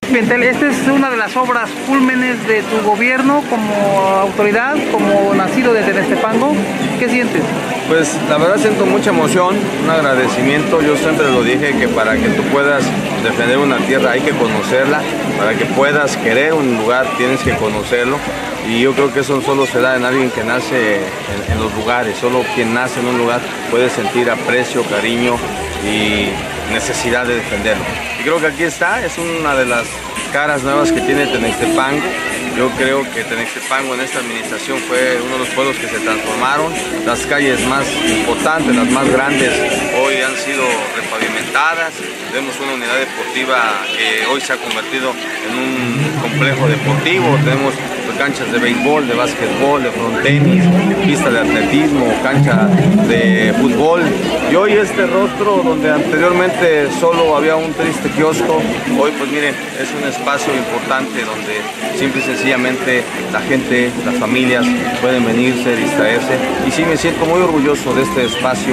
Pimentel, esta es una de las obras cúlmenes de tu gobierno como autoridad, como nacido de Tenextepango. ¿Qué sientes? Pues la verdad siento mucha emoción, un agradecimiento. Yo siempre lo dije que para que tú puedas defender una tierra hay que conocerla, para que puedas querer un lugar tienes que conocerlo. Y yo creo que eso solo se da en alguien que nace en los lugares. Solo quien nace en un lugar puede sentir aprecio, cariño y necesidad de defenderlo. Y creo que aquí está, es una de las caras nuevas que tiene Tenextepango. Yo creo que Tenextepango en esta administración fue uno de los pueblos que se transformaron. Las calles más importantes, las más grandes, hoy han sido repavimentadas. Tenemos una unidad deportiva que hoy se ha convertido en un complejo deportivo. Tenemos canchas de béisbol, de básquetbol, de frontenis, pista de atletismo, cancha de fútbol. Y hoy este rostro donde anteriormente solo había un triste kiosco, hoy pues miren, es un espacio importante donde simple y sencillamente la gente, las familias pueden venirse, distraerse. Y sí me siento muy orgulloso de este espacio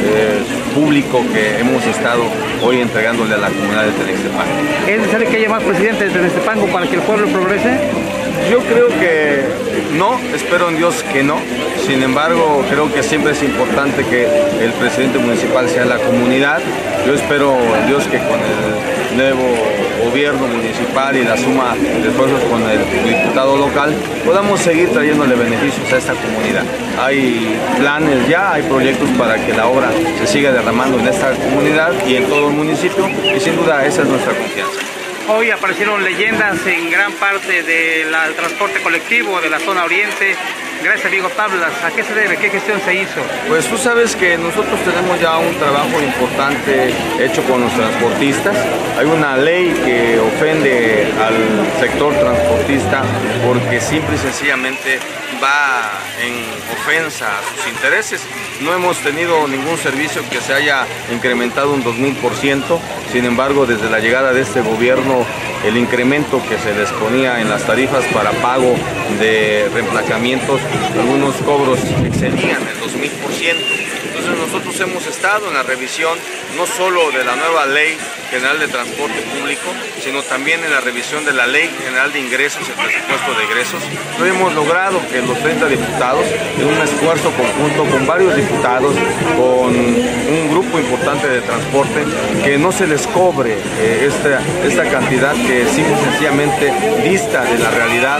público que hemos estado hoy entregándole a la comunidad de Tenextepango. ¿Es necesario que haya más presidentes de Tenextepango para que el pueblo progrese? Yo creo que no, espero en Dios que no. Sin embargo, creo que siempre es importante que el presidente municipal sea la comunidad. Yo espero en Dios que con el nuevo gobierno municipal y la suma de esfuerzos con el diputado local podamos seguir trayéndole beneficios a esta comunidad. Hay planes ya, hay proyectos para que la obra se siga derramando en esta comunidad y en todo el municipio y sin duda esa es nuestra confianza. Hoy aparecieron leyendas en gran parte del transporte colectivo de la zona oriente. Gracias, amigo Tablas. ¿A qué se debe? ¿Qué gestión se hizo? Pues tú sabes que nosotros tenemos ya un trabajo importante hecho con los transportistas. Hay una ley que ofende al sector transportista porque simple y sencillamente va en ofensa a sus intereses. No hemos tenido ningún servicio que se haya incrementado un 2000%. Sin embargo, desde la llegada de este gobierno, el incremento que se les ponía en las tarifas para pago de reemplazamientos, algunos cobros excedían el 2000%. Entonces nosotros hemos estado en la revisión no solo de la nueva Ley General de Transporte Público, sino también en la revisión de la Ley General de Ingresos, el presupuesto de egresos. Hoy hemos logrado que los 30 diputados, en un esfuerzo conjunto con varios diputados, con un grupo importante de transporte, que no se les cobre esta cantidad que simple y sencillamente dista de la realidad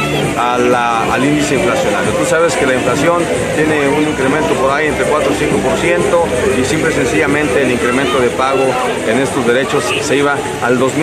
al índice inflacionario. Tú sabes que la inflación tiene un incremento por ahí entre 4 y 5%, y simple y sencillamente el incremento de pago en estos derechos se iba al 2000%.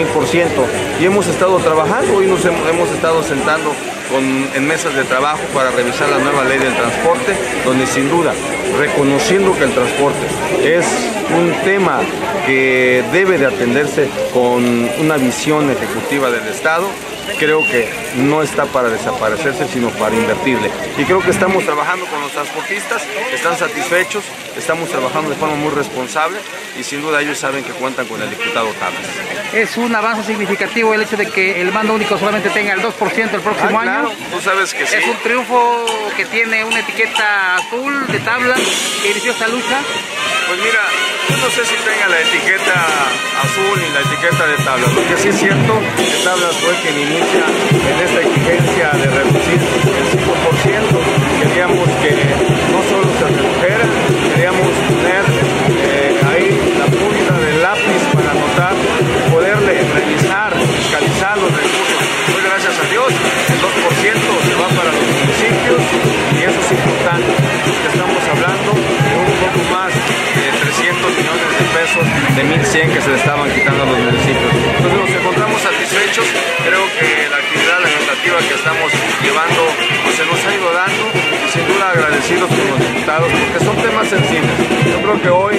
Y hemos estado trabajando, hoy nos hemos estado sentando en mesas de trabajo para revisar la nueva ley del transporte, donde sin duda, reconociendo que el transporte es un tema que debe de atenderse con una visión ejecutiva del Estado, creo que no está para desaparecerse, sino para invertirle. Y creo que estamos trabajando con los transportistas, están satisfechos, estamos trabajando de forma muy responsable y sin duda ellos saben que cuentan con el diputado Tablas. Es un avance significativo el hecho de que el mando único solamente tenga el 2% el próximo año. Claro, tú sabes que sí. Es un triunfo que tiene una etiqueta azul de Tablas que inició esta lucha. Pues mira, yo no sé si tenga la etiqueta azul y la etiqueta de Tablas, porque sí es cierto que Tablas fue quien inicia en esta exigencia de reducir el 5%. Queríamos que no solo se redujera, queríamos tener ahí la punta del lápiz para anotar, poderle revisar, fiscalizar los recursos. Pues gracias a Dios, el 2% se va para los municipios y eso es importante, porque estamos hablando de un poco más de 300 millones de pesos de 1.100 que se le estaban quitando a los municipios. Entonces nos encontramos satisfechos, creo que la actividad legislativa que estamos llevando pues, se nos ha ido dando y sin duda agradecidos con los diputados porque son temas sensibles. Yo creo que hoy